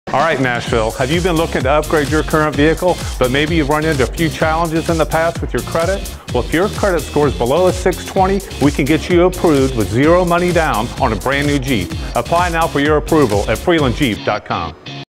All right, Nashville, have you been looking to upgrade your current vehicle, but maybe you've run into a few challenges in the past with your credit? Well, if your credit score is below a 620, we can get you approved with zero money down on a brand new Jeep. Apply now for your approval at freelandjeep.com.